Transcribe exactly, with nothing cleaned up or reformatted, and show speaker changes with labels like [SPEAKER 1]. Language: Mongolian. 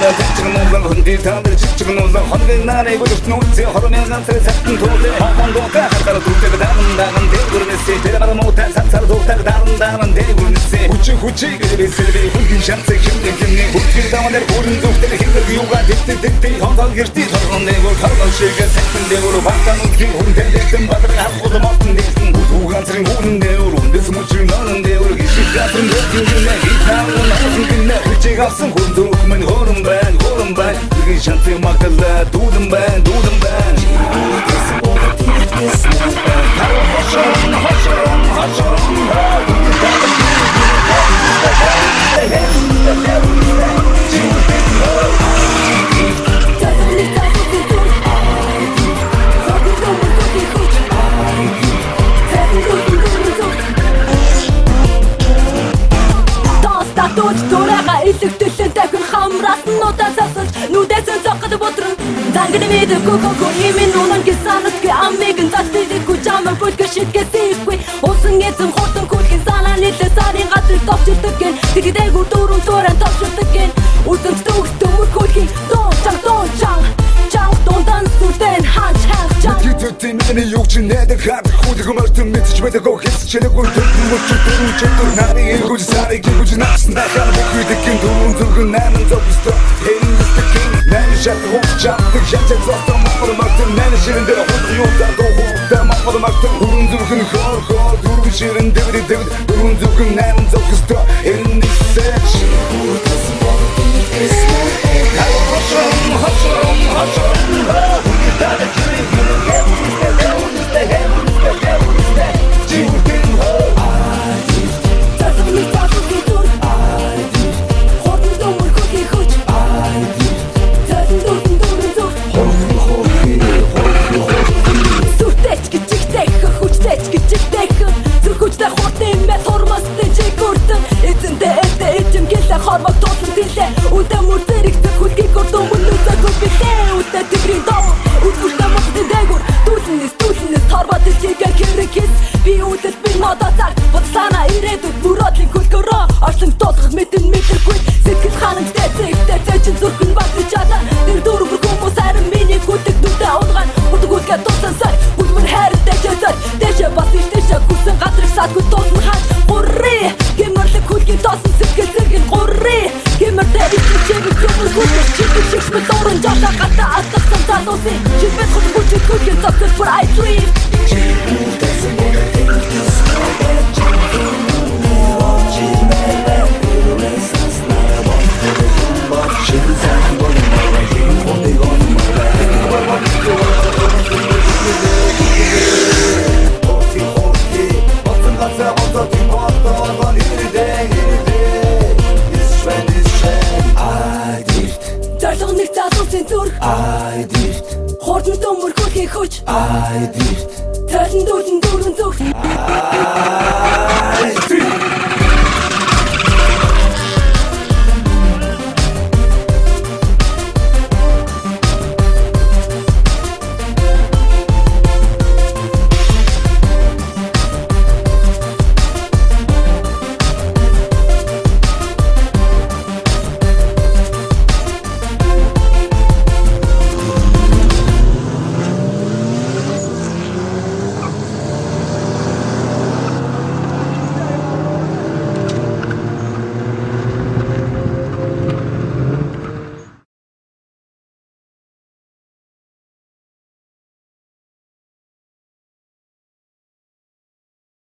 [SPEAKER 1] Тачгнуулан хөндөй таамир чичгнуулан хоног нарыг өдөртнүүцээ хормын ганцар сатан туулээ хонгонготой хатар дүрдэг даран даган дээгүрнэсээ тэр марамуутай сацар дуутаг даран даран дээгүрнэсээ хүчин хүчийг дэвсэлбэй хүнгийн шанцыг хэмнэн хэмнэн бүтгэл даванэр бүрэн зүгтэр хэмнэг юугаа дэвтэг дэвтэг хонтол гэртий торгон дээгүр торгон шигээ сэтэн дээгүр бантануудгийн хүндэн дэвтэн бадар хавхууд мотон дэвтэн үганцрын хүнэн дээгүр үндэс мөчрийн нонон дээгүр гişik гатын дэвтэн хитаун насын гинэ хүчийг авсан хүн зүрх мань хорон бай хорон бай үгийн шанцыг магталаа дүүдэн бай дүүдэн бай Хашарам, хашарам, хашарам Тууч турайга илэгдэлэн дахин хамраасан удаа савсалж нүдэсэн цогцод бодрон зангины мэдээгүй хөө имэн унан гисанатки аммигэн застидэггүй чамар бүлгэр шитгэсэхгүй усан эзэн хурдан күлгэн санаа нийлээ сарын газар товчирдэг гэн тэгдээгүр дөрөв дөрөн товчирдэг гэн үсэнч төгс төмөр күлгийн дуучаг дуучаг чанг дундан сүрдэн хаач хаач чанг Мэдгэдэд миний юг чи нэдэг хаад хүүдэх мартын мэдч мэдэгөө хэлж чэнэгүй төрөн мөчөд төрөн чөтөр нарыг илгүүж сарыг илгүүж наасан дахиад бүхийдэгэн дөрөн зүрхэн найман зогстой хэлнэсдэгэн найман шатар хугчааддаг шатар зостон махар мартын найман ширэн дээр худах юутар дуугуутар махар мартын дөрөн зүрхэн хоор хоор дөрөн ширэн дэври дэври дөрөн зүрхэн найман зогстой хэлнэсдэж Хашарам, хашарам, хашарам Дада чирэн Хармак тосон тилээ Үдэ мөрдэрэгдэг хүлгийг гордон мөнөсөг хүбилээ Үдэ тэгрийн доо Үдгүртэ мөхтэн дээгүр Дүүлнэс дүүлнэс Тарбат ичигээ кэрэгis Би үдэс би модасаг Бодлана ирээдүд мөрөдлин хөлгөрөө Оршлон толгох мэдэн мэдэргүй Сэтгэл ханамж дэцэгтэй Цэчин зүрхэн багры чада Тэр дөрөвөр хүмүүс харин миний хүлдэг нүдэ унган Хурдаг үлгээ тусан сар Хүлмөр хайр дэчэсэр Дэшэ бас иш дэшэ хүсэн гадрыг садгүй тосон хаач Гурри Гэмэрлэг хүлгийн тосон сэтгэл зэргийн гурри Гэмэрдэ ичиг чэгийг юмэр хүлгэж Чидэг шигшмэ дорон жаша гата атгасан цадуси Чипэт хул хүчиг хүлгийн цогцол for I dream Чипэтэсэн модэ тэнэгтэс модэ Чипэтэсэн Айдирт Хордон төмөр хөлхийн хүч Айдирт Тайлан дүүтэн дүүрэн зүгт